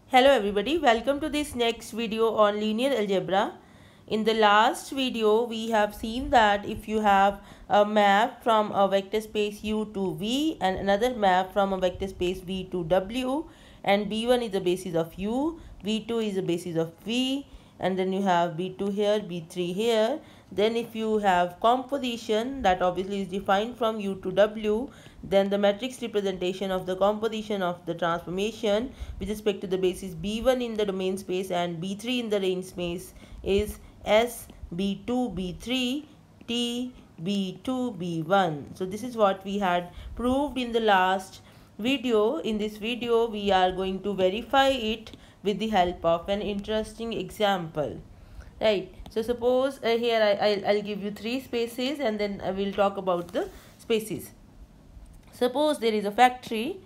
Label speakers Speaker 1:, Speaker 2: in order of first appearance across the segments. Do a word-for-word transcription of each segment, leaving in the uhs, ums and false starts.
Speaker 1: Hello everybody, welcome to this next video on linear algebra. In the last video we have seen that if you have a map from a vector space U to V and another map from a vector space V to W, and B one is the basis of U, V two is the basis of V, and then you have B two here, B three here. Then if you have composition that obviously is defined from U to W, then the matrix representation of the composition of the transformation with respect to the basis B one in the domain space and B three in the range space is S B two B three T B two B one. So this is what we had proved in the last video. In this video we are going to verify it with the help of an interesting example. Right, so suppose uh, here I, I'll, I'll give you three spaces and then I will talk about the spaces. Suppose there is a factory,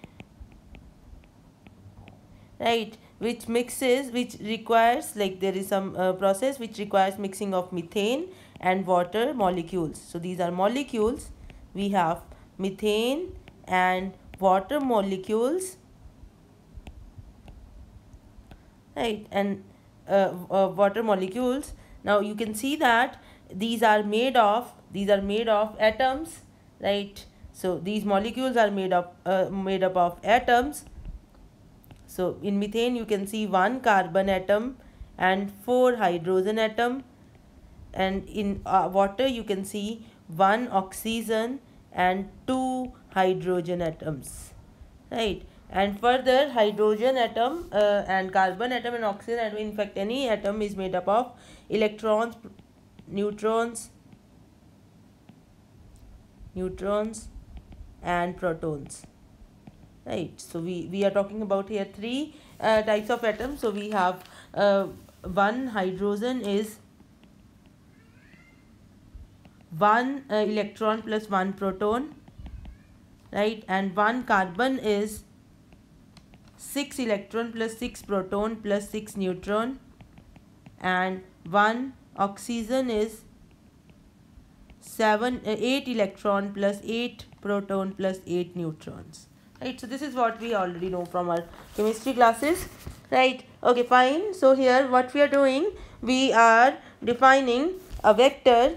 Speaker 1: right, which mixes, which requires, like there is some uh, process which requires mixing of methane and water molecules. So these are molecules. We have methane and water molecules, right, and uh, uh, water molecules. Now you can see that these are made of, these are made of atoms, right. So these molecules are made up uh, made up of atoms. So in methane you can see one carbon atom and four hydrogen atom, and in uh, water you can see one oxygen and two hydrogen atoms, right. And further, hydrogen atom uh, and carbon atom and oxygen atom, in fact any atom is made up of electrons, neutrons, neutrons and protons, right. So we we are talking about here three uh, types of atoms. So we have uh, one hydrogen is one uh, electron plus one proton, right, and one carbon is six electron plus six proton plus six neutron, and one oxygen is seven uh, eight electron plus eight proton plus eight neutrons, right. So this is what we already know from our chemistry classes, right. Okay, fine. So here what we are doing, we are defining a vector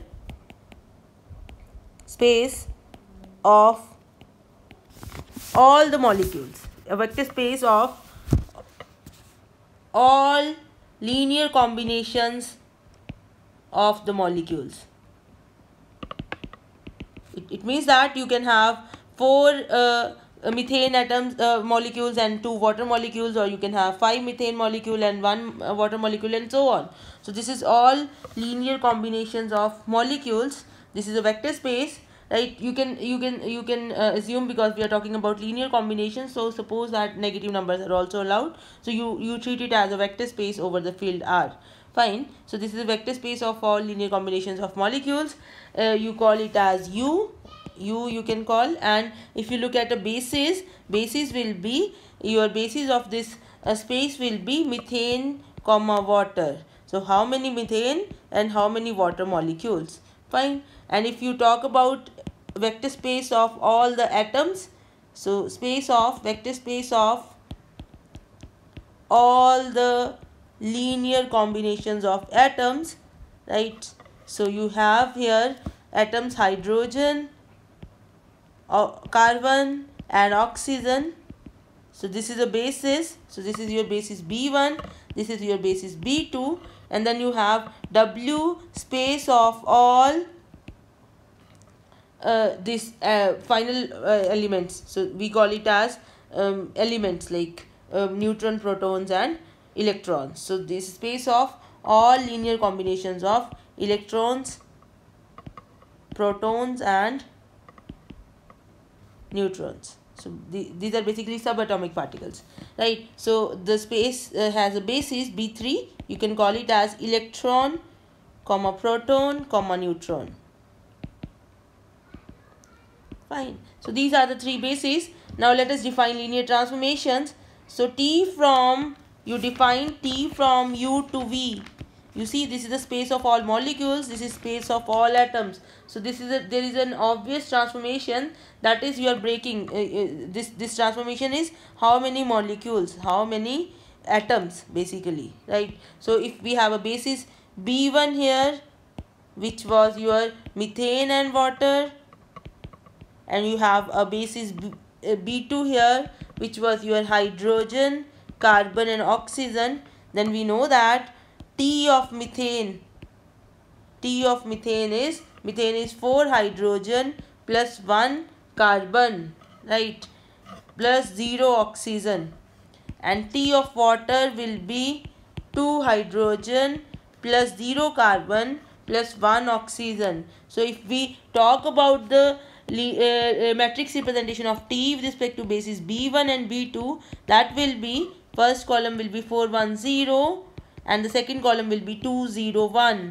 Speaker 1: space of all the molecules, a vector space of all linear combinations of the molecules. It, it means that you can have four uh, methane atoms uh, molecules and two water molecules, or you can have five methane molecule and one uh, water molecule, and so on. So this is all linear combinations of molecules. This is a vector space, right. You can you can you can uh, assume, because we are talking about linear combinations, so suppose that negative numbers are also allowed, so you you treat it as a vector space over the field R. Fine. So this is a vector space of all linear combinations of molecules. Uh, you call it as U. U you can call, and if you look at a basis, basis will be, your basis of this uh, space will be methane comma water. So how many methane and how many water molecules. Fine. And if you talk about vector space of all the atoms, so space of vector space of all the linear combinations of atoms, right. So you have here atoms hydrogen, uh, carbon and oxygen. So this is a basis. So this is your basis B one, this is your basis B two, and then you have W space of all uh, this uh, final uh, elements. So we call it as um, elements like um, neutron, protons and electrons. So this space of all linear combinations of electrons, protons and neutrons. So the, these are basically subatomic particles, right. So the space uh, has a basis B three. You can call it as electron comma proton comma neutron. Fine. So these are the three bases. Now let us define linear transformations. So T from, you define T from U to V. You see, this is the space of all molecules, this is space of all atoms. So this is a, there is an obvious transformation, that is you are breaking uh, uh, this this transformation is how many molecules, how many atoms basically, right? So if we have a basis B one here, which was your methane and water, and you have a basis B, uh, B two here, which was your hydrogen, carbon and oxygen, then we know that T of methane, T of methane is, methane is four hydrogen plus one carbon, right, plus zero oxygen, and T of water will be two hydrogen plus zero carbon plus one oxygen. So if we talk about the uh, matrix representation of T with respect to basis B one and B two, that will be, first column will be four one zero and the second column will be two zero one.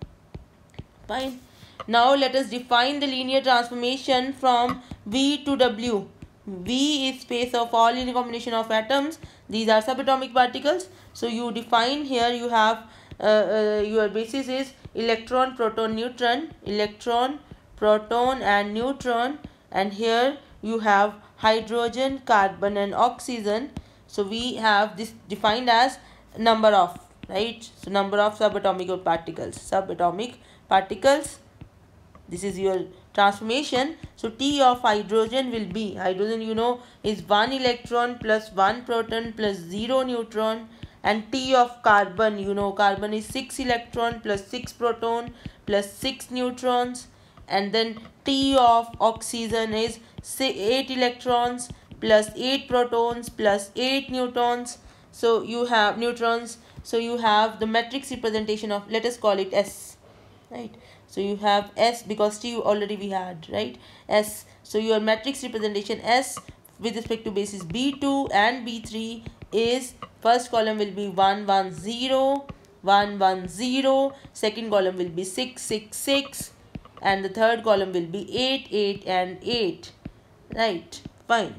Speaker 1: Fine. Now let us define the linear transformation from V to W. V is space of all linear combination of atoms. These are subatomic particles. So you define here, you have uh, uh, your basis is electron, proton, neutron, electron, proton and neutron, and here you have hydrogen, carbon and oxygen. So we have this defined as number of, right? So number of subatomic particles, subatomic particles. This is your transformation. So T of hydrogen will be, hydrogen you know is one electron plus one proton plus zero neutron, and T of carbon, you know carbon is six electron plus six proton plus six neutrons, and then T of oxygen is eight electrons plus eight protons plus eight neutrons. So you have neutrons. So you have the matrix representation of, let us call it S, right? So you have S because T already we had, right? S. So your matrix representation S with respect to basis B two and B three is, first column will be one one zero, one one zero, second column will be six six six, and the third column will be eight eight and eight, right? Fine.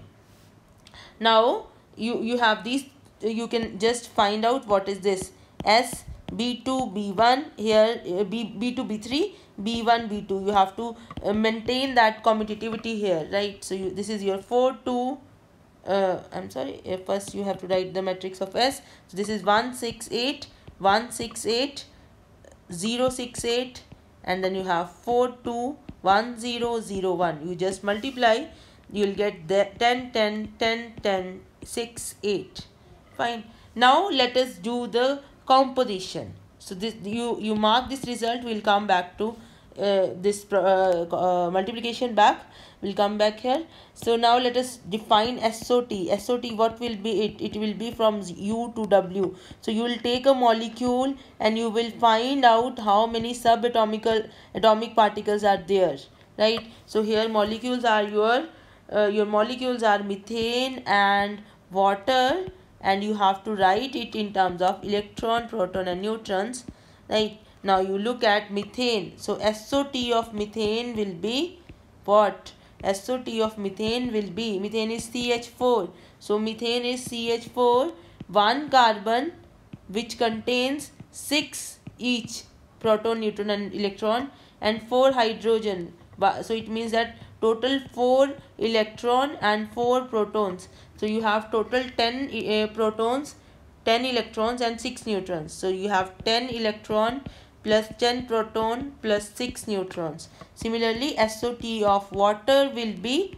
Speaker 1: Now you you have these, you can just find out what is this S, B two, B one, here uh, B, B2, B three, B one, B two. You have to uh, maintain that commutativity here, right? So you, this is your four two, uh, I'm sorry, uh, first you have to write the matrix of S. So this is one six eight, one six eight, zero six eight, and then you have four two, one zero zero one. You just multiply, you will get the ten ten ten ten six eight. Fine. Now let us do the composition. So this you you mark this result. We'll come back to uh, this uh, uh, multiplication back. We'll come back here. So now let us define S O T. S O T, what will be it? It will be from U to W. So you will take a molecule and you will find out how many subatomic atomic particles are there, right? So here molecules are your uh, your molecules are methane and water, and you have to write it in terms of electron, proton and neutrons, right? Now you look at methane. So S O T of methane will be what? S O T of methane will be, methane is C H four. So methane is C H four, one carbon which contains six each proton, neutron and electron, and four hydrogen. So it means that total four electron and four protons. So you have total ten uh, protons, ten electrons and six neutrons. So you have ten electron plus ten proton plus six neutrons. Similarly, S O T of water will be,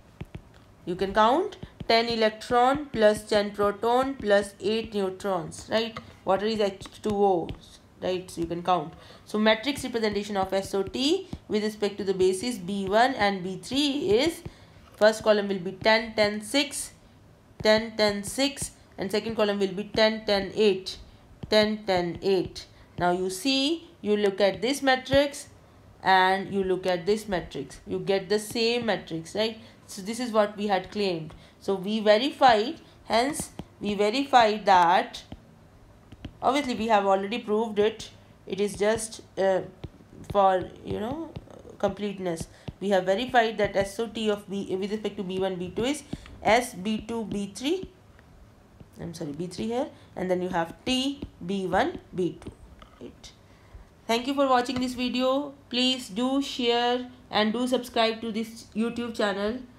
Speaker 1: you can count, ten electron plus ten proton plus eight neutrons, right? Water is H two O, right? So you can count. So matrix representation of S O T with respect to the basis B one and B three is, first column will be ten ten six, ten ten six, and second column will be ten ten eight, ten ten eight. Now you see, you look at this matrix and you look at this matrix, you get the same matrix, right? So this is what we had claimed. So we verified, hence we verified that, obviously we have already proved it, it is just uh, for, you know, completeness. We have verified that S O T of B with respect to B one, B two is S, B two, B three, I'm sorry, B three here, and then you have T, B one, B two. Right. Thank you for watching this video. Please do share and do subscribe to this YouTube channel.